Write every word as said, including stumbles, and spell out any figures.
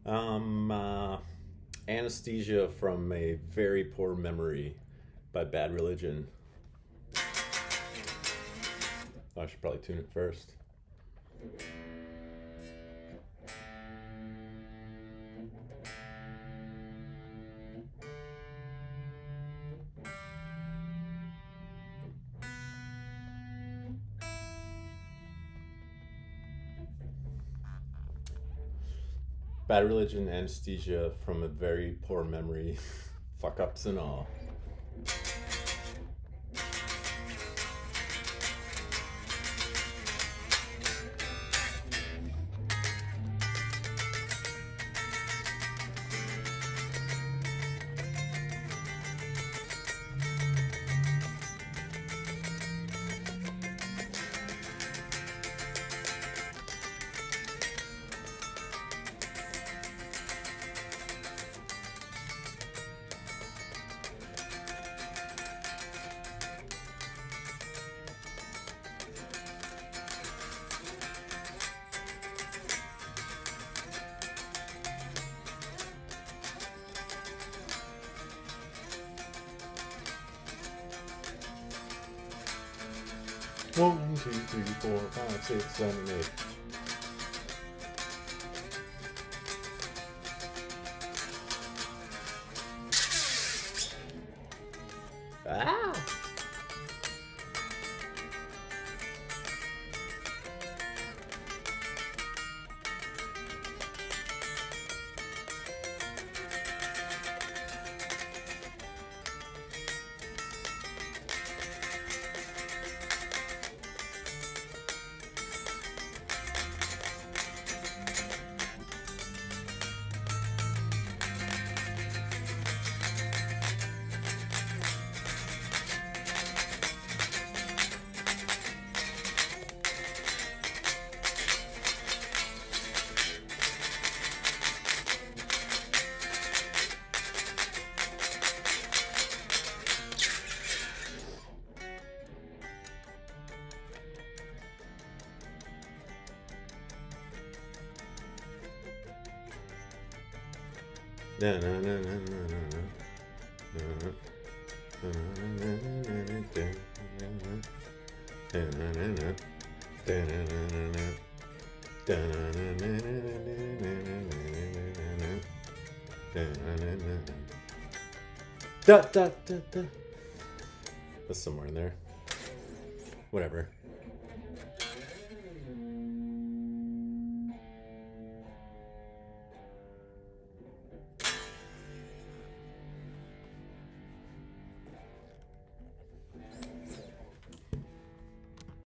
Um, uh, Anesthesia from a Very Poor Memory by Bad Religion. Oh, I should probably tune it first. Bad Religion, Anesthesia from a Very Poor Memory. Fuck ups and all. One, two, three, four, five, six, seven, eight. Ah! Na na na na na da da da da. That's somewhere in there. Whatever.